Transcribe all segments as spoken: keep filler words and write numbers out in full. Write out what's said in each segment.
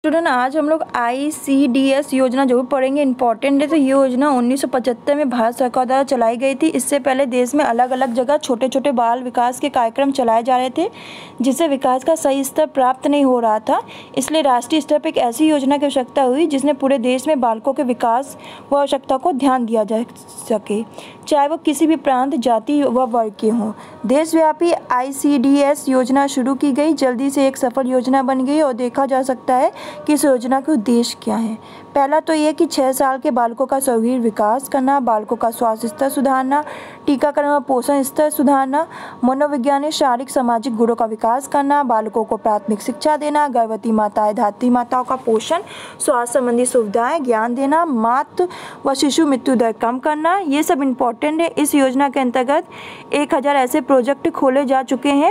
Student आज हम लोग आई सी डी एस योजना जो भी पढ़ेंगे इंपॉर्टेंट है। तो ये योजना उन्नीस सौ पचहत्तर में भारत सरकार द्वारा चलाई गई थी। इससे पहले देश में अलग अलग जगह छोटे छोटे बाल विकास के कार्यक्रम चलाए जा रहे थे, जिससे विकास का सही स्तर प्राप्त नहीं हो रहा था। इसलिए राष्ट्रीय स्तर पर एक ऐसी योजना की आवश्यकता हुई जिसमें पूरे देश में बालकों के विकास व आवश्यकता को ध्यान दिया जा सके, चाहे वो किसी भी प्रांत, जाति व वर्ग के हों। देशव्यापी आई सी डी एस योजना शुरू की गई, जल्दी से एक सफल योजना बन गई और देखा जा सकता है कि इस योजना के उद्देश्य क्या हैं। पहला तो ये कि छः साल के बालकों का सर्वांगीण विकास करना, बालकों का स्वास्थ्य स्तर सुधारना, टीकाकरण व पोषण स्तर सुधारना, मनोवैज्ञानिक, शारीरिक, सामाजिक गुणों का विकास करना, बालकों को प्राथमिक शिक्षा देना, गर्भवती माताएं, धात्री माताओं का पोषण, स्वास्थ्य संबंधी सुविधाएं, ज्ञान देना, मातृ व शिशु मृत्यु दर कम करना, ये सब इम्पोर्टेंट है। इस योजना के अंतर्गत एक हज़ार ऐसे प्रोजेक्ट खोले जा चुके हैं।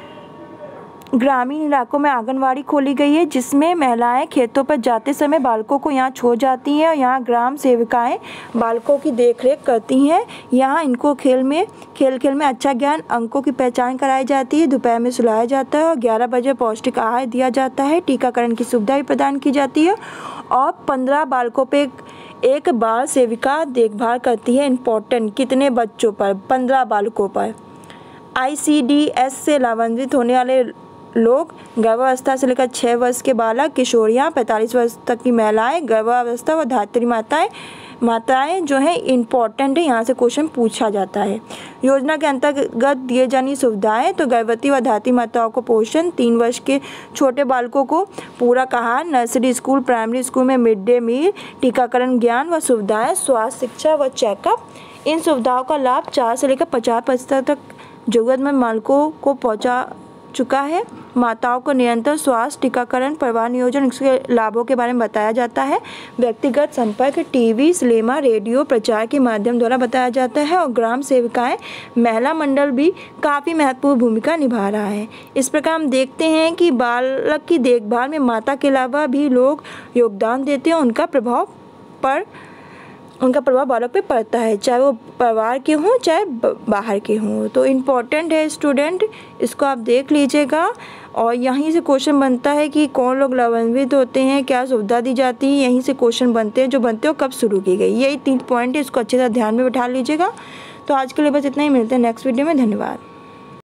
ग्रामीण इलाकों में आंगनवाड़ी खोली गई है, जिसमें महिलाएं खेतों पर जाते समय बालकों को यहाँ छोड़ जाती हैं और यहाँ ग्राम सेविकाएं बालकों की देखरेख करती हैं। यहाँ इनको खेल में खेल खेल में अच्छा ज्ञान, अंकों की पहचान कराई जाती है, दोपहर में सुलाया जाता है और ग्यारह बजे पौष्टिक आहार दिया जाता है। टीकाकरण की सुविधा भी प्रदान की जाती है और पंद्रह बालकों पे एक बाल सेविका देखभाल करती है। इम्पोर्टेंट कितने बच्चों पर? पंद्रह बालकों पर। आई सी डी एस से लाभान्वित होने वाले लोग गर्भावस्था से लेकर छः वर्ष के बालक, किशोरियाँ, पैंतालीस वर्ष तक की महिलाएं, गर्भावस्था व धात्री माताएं माताएं जो हैं इम्पॉर्टेंट है। यहाँ से क्वेश्चन पूछा जाता है। योजना के अंतर्गत दिए जानी सुविधाएं तो गर्भवती व धात्री माताओं को पोषण, तीन वर्ष के छोटे बालकों को पूरक आहार, नर्सरी स्कूल, प्राइमरी स्कूल में मिड डे मील, टीकाकरण, ज्ञान व सुविधाएं, स्वास्थ्य शिक्षा व चेकअप। इन सुविधाओं का लाभ चार से लेकर पचास प्रतिशत तक जरूरतमंद बालकों को पहुँचा चुका है। माताओं को निरंतर स्वास्थ्य, टीकाकरण, परिवार नियोजन, इसके लाभों के बारे में बताया जाता है। व्यक्तिगत संपर्क टीवी, सिनेमा, रेडियो प्रचार के माध्यम द्वारा बताया जाता है और ग्राम सेविकाएं, महिला मंडल भी काफ़ी महत्वपूर्ण भूमिका निभा रहा है। इस प्रकार हम देखते हैं कि बालक की देखभाल में माता के अलावा भी लोग योगदान देते हैं। उनका प्रभाव पर उनका प्रभाव बालक पे पड़ता है, चाहे वो परिवार के हों चाहे बाहर के हों। तो इम्पॉर्टेंट है स्टूडेंट, इसको आप देख लीजिएगा। और यहीं से क्वेश्चन बनता है कि कौन लोग लाभान्वित होते हैं, क्या सुविधा दी जाती है, यहीं से क्वेश्चन बनते हैं। जो बनते हो कब शुरू की गई, यही तीन पॉइंट है, इसको अच्छे से ध्यान में बिठा लीजिएगा। तो आज के लिए बस इतना ही, मिलते हैं नेक्स्ट वीडियो में। धन्यवाद।